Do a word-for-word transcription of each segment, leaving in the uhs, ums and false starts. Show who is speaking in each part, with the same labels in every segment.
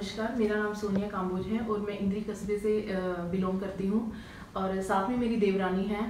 Speaker 1: नमस्कार, मेरा नाम सोनिया काम्बोज है और मैं इंद्री कस्बे से बिलोंग करती हूँ और साथ में मेरी देवरानी है।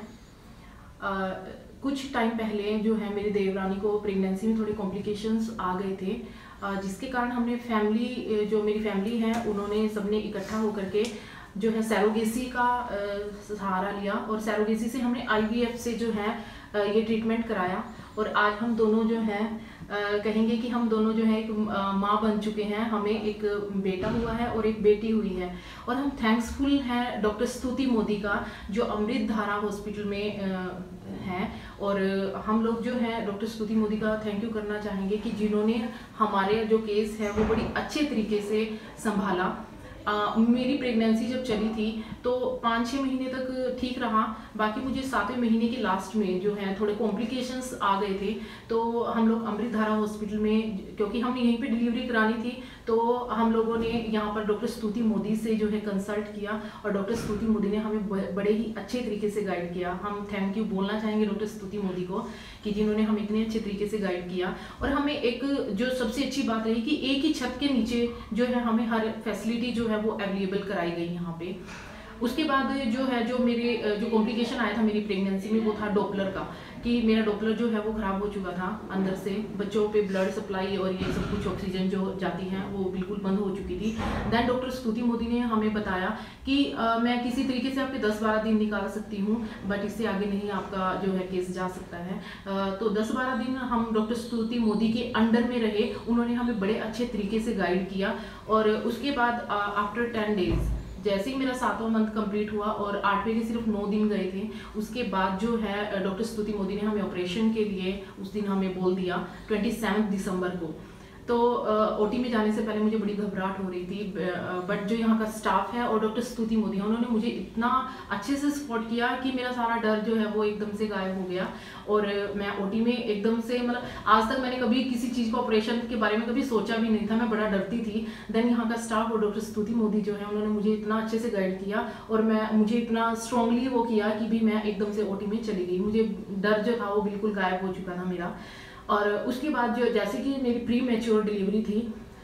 Speaker 1: कुछ टाइम पहले जो है मेरी देवरानी को प्रेगनेंसी में थोड़े कॉम्प्लिकेशंस आ गए थे, जिसके कारण हमने फैमिली जो मेरी फैमिली है उन्होंने सबने इकट्ठा होकर के जो है सैरोगेसी का सहारा लिया और सैरोगेसी से हमने आईवीएफ से जो है ये ट्रीटमेंट कराया और आज हम दोनों जो हैं कहेंगे कि हम दोनों जो है एक माँ बन चुके हैं। हमें एक बेटा हुआ है और एक बेटी हुई है और हम थैंक्सफुल हैं डॉक्टर स्तुति मोदी का जो अमृत धारा हॉस्पिटल में हैं। और हम लोग जो है डॉक्टर स्तुति मोदी का थैंक यू करना चाहेंगे कि जिन्होंने हमारे जो केस है वो बड़ी अच्छे तरीके से संभाला। आ, मेरी प्रेगनेंसी जब चली थी तो पाँच छः महीने तक ठीक रहा, बाकी मुझे सातवें महीने के लास्ट में जो है थोड़े कॉम्प्लिकेशंस आ गए थे। तो हम लोग अमृत धारा हॉस्पिटल में, क्योंकि हमने यहीं पे डिलीवरी करानी थी, तो हम लोगों ने यहाँ पर डॉक्टर स्तुति मोदी से जो है कंसल्ट किया और डॉक्टर स्तुति मोदी ने हमें बड़े ही अच्छे तरीके से गाइड किया। हम थैंक यू बोलना चाहेंगे डॉक्टर स्तुति मोदी को कि जिन्होंने हमें इतने अच्छे तरीके से गाइड किया। और हमें एक जो सबसे अच्छी बात रही कि एक ही छत के नीचे जो है हमें हर फैसिलिटी जो है वो अवेलेबल कराई गई यहाँ पे। उसके बाद जो है जो मेरे जो कॉम्प्लिकेशन आया था मेरी प्रेगनेंसी में वो था डॉपलर का, कि मेरा डॉपलर जो है वो ख़राब हो चुका था अंदर से, बच्चों पे ब्लड सप्लाई और ये सब कुछ ऑक्सीजन जो जाती हैं वो बिल्कुल बंद हो चुकी थी। दैन डॉक्टर स्तुति मोदी ने हमें बताया कि आ, मैं किसी तरीके से आपके दस बारह दिन निकाल सकती हूँ, बट इससे आगे नहीं आपका जो है केस जा सकता है। आ, तो दस बारह दिन हम डॉक्टर स्तुति मोदी के अंडर में रहे, उन्होंने हमें बड़े अच्छे तरीके से गाइड किया। और उसके बाद आफ्टर टेन डेज जैसे ही मेरा सातवां मंथ कंप्लीट हुआ और आठवें के सिर्फ नौ दिन गए थे, उसके बाद जो है डॉक्टर स्तुति मोदी ने हमें ऑपरेशन के लिए उस दिन हमें बोल दिया सत्ताईस दिसंबर को। तो ओटी में जाने से पहले मुझे बड़ी घबराहट हो रही थी, बट जो यहाँ का स्टाफ है और डॉक्टर स्तुति मोदी है उन्होंने मुझे इतना अच्छे से सपोर्ट किया कि मेरा सारा डर जो है वो एकदम से गायब हो गया। और मैं ओटी में एकदम से, मतलब आज तक मैंने कभी किसी चीज़ को ऑपरेशन के बारे में कभी सोचा भी नहीं था, मैं बड़ा डरती थी। देन यहाँ का स्टाफ और डॉक्टर स्तुति मोदी जो है उन्होंने मुझे इतना अच्छे से गाइड किया और मैं मुझे इतना स्ट्रांगली वो किया कि भी मैं एकदम से ओटी में चली गई। मुझे डर जो था वो बिल्कुल गायब हो चुका था मेरा। और उसके बाद जो जैसे कि मेरी प्री मैच्योर डिलीवरी थी,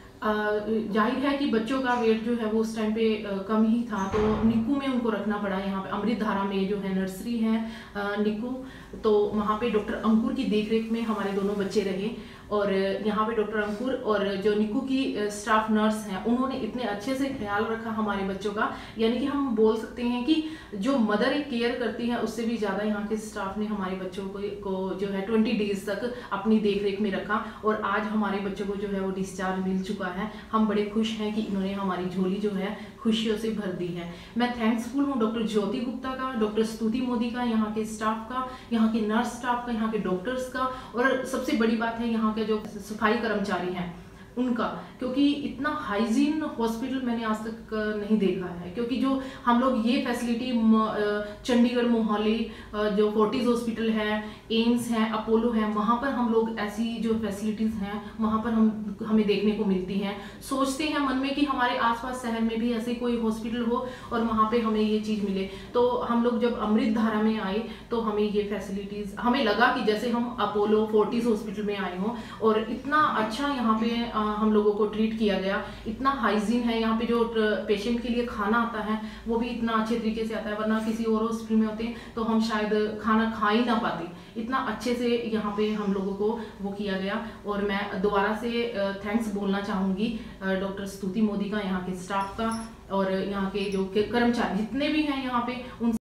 Speaker 1: जाहिर है कि बच्चों का वेट जो है वो उस टाइम पे कम ही था, तो निक्कू में उनको रखना पड़ा। यहाँ पे अमृत धारा में जो है नर्सरी है निक्कू, तो वहाँ पे डॉक्टर अंकुर की देखरेख में हमारे दोनों बच्चे रहे। और यहाँ पे डॉक्टर अंकुर और जो निक्कू की स्टाफ नर्स हैं उन्होंने इतने अच्छे से ख्याल रखा हमारे बच्चों का, यानी कि हम बोल सकते हैं कि जो मदर एक केयर करती है उससे भी ज़्यादा यहाँ के स्टाफ ने हमारे बच्चों को, को जो है ट्वेंटी डेज तक अपनी देखरेख में रखा। और आज हमारे बच्चों को जो है वो डिस्चार्ज मिल चुका है। हम बड़े खुश हैं कि इन्होंने हमारी झोली जो है खुशियों से भर दी है। मैं थैंक्सफुल हूँ डॉक्टर ज्योति गुप्ता का, डॉक्टर स्तुति मोदी का, यहाँ के स्टाफ का, यहाँ के नर्स स्टाफ का, यहाँ के डॉक्टर्स का, और सबसे बड़ी बात है यहाँ के जो सफाई कर्मचारी हैं उनका, क्योंकि इतना हाइजीन हॉस्पिटल मैंने आज तक नहीं देखा है। क्योंकि जो हम लोग ये फैसिलिटी चंडीगढ़ मोहाली जो फोर्टिस हॉस्पिटल है, एम्स है, अपोलो है, वहाँ पर हम लोग ऐसी जो फैसिलिटीज़ हैं वहाँ पर हम हमें देखने को मिलती हैं। सोचते हैं मन में कि हमारे आसपास शहर में भी ऐसे कोई हॉस्पिटल हो और वहाँ पे हमें ये चीज़ मिले। तो हम लोग जब अमृत धारा में आए तो हमें ये फैसिलिटीज़, हमें लगा कि जैसे हम अपोलो फोर्टिस हॉस्पिटल में आए हों। और इतना अच्छा यहाँ पे हम लोगों को ट्रीट किया गया, इतना हाइजीन है यहाँ पे, जो पेशेंट के लिए खाना आता है वो भी इतना अच्छे तरीके से आता है, वरना किसी और हॉस्पिटल में होते तो हम शायद खाना खा ही ना पाते। इतना अच्छे से यहाँ पे हम लोगों को वो किया गया। और मैं दोबारा से थैंक्स बोलना चाहूँगी डॉक्टर स्तुति मोदी का, यहाँ के स्टाफ का, और यहाँ के जो कर्मचारी जितने भी हैं यहाँ पे उन